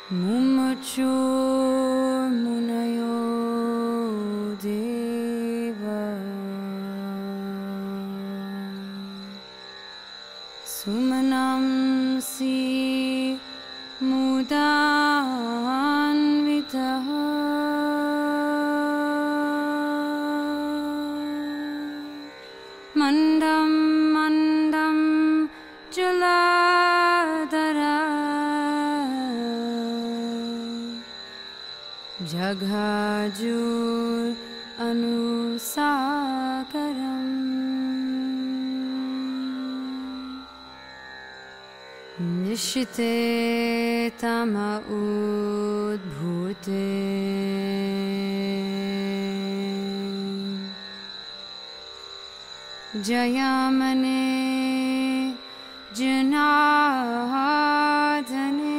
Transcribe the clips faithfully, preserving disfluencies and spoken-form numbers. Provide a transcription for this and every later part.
मुमुचु मुनयो देवा सुमनांसि मुदान्वितः मन्दं मन्दं जलाधरा जघाजुर् अनुसागरम् निशिते तम उद्भूते जयामने जनार्दने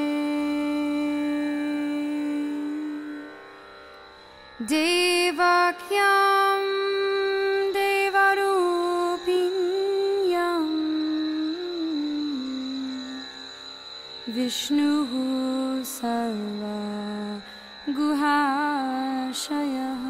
देवाख्यां देवरूपिण्यं विष्णुः सर्वा गुहाशयः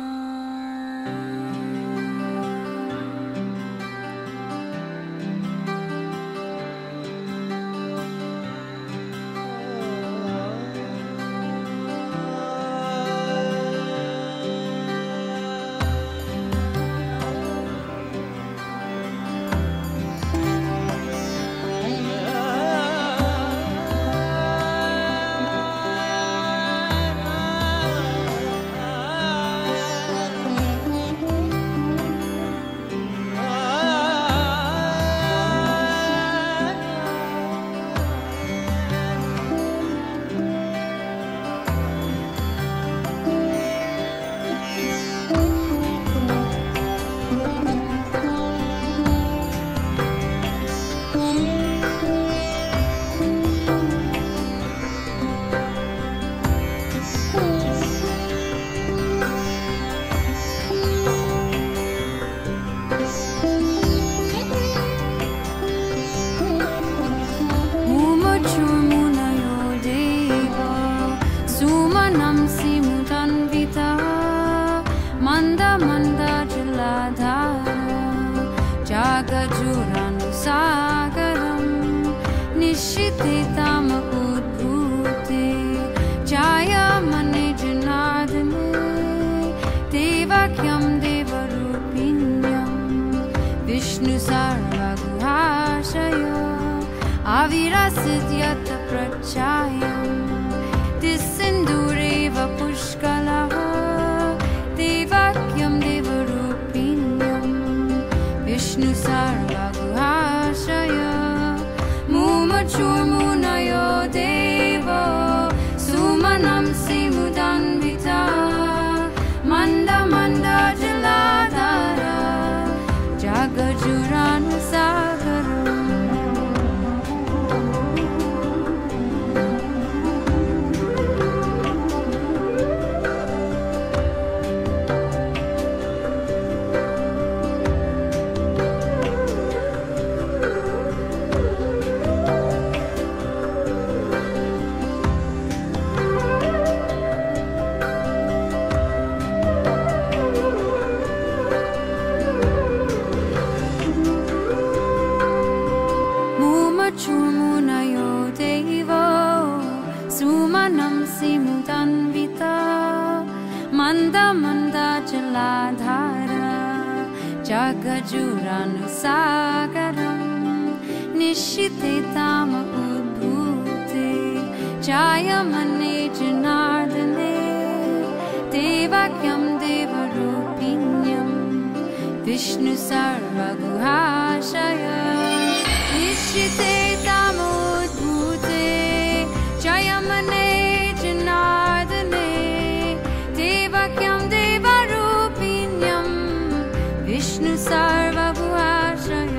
जगाजुरनुसागरं निशिते तम उद्भूते जायामने जनार्दने देवाख्यं देवरूपिण्यं विष्णु सर्वगुहाशय आविरासीत् प्रचायं तिस्सिन्दूरेव पुष्कलः देवाख्यं देवरूपिण्यं विष्णु सर्वगुहाशय मुमुचुर्मुनयो देवो सुमनांसि मुदान्विता मन्द मन्द जलाधारा जगजुरानुसागरम् मुमुचुर्मुनयो देवो सुमनांसि मुदान्विता मन्द मन्द जलाधारा जगजुरानुसागरम् निशिते तम उद्भूते जायमने जनार्दने देवाख्यं देवरूपिण्यं विष्णु सर्वगुहाशय निशिते तम उद्भूते जायमने जनार्दने देवाख्यं देवरूपिण्यं विष्णु सर्वगुहाशय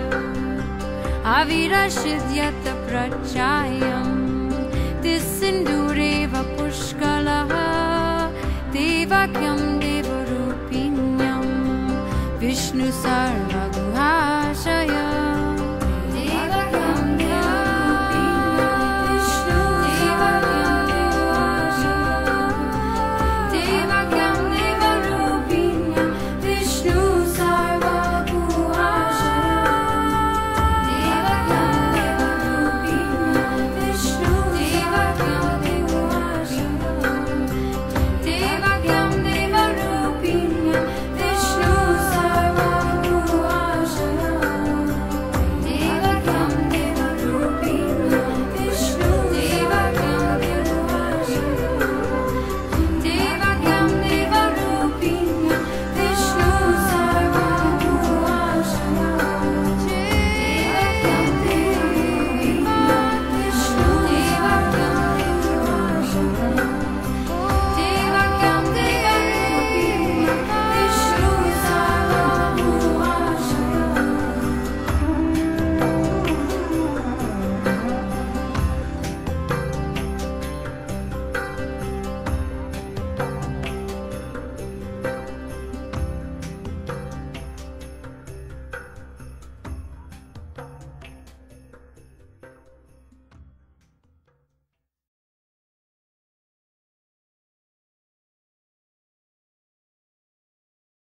आविरासीत् प्रचायं तिस्सिन्दूरेव पुष्कलः देवाख्यं देवरूपिण्यं विष्णु सर्वगुहाशय देवाख्यं देवरूपिण्यं विष्णु सर्वगुहाशय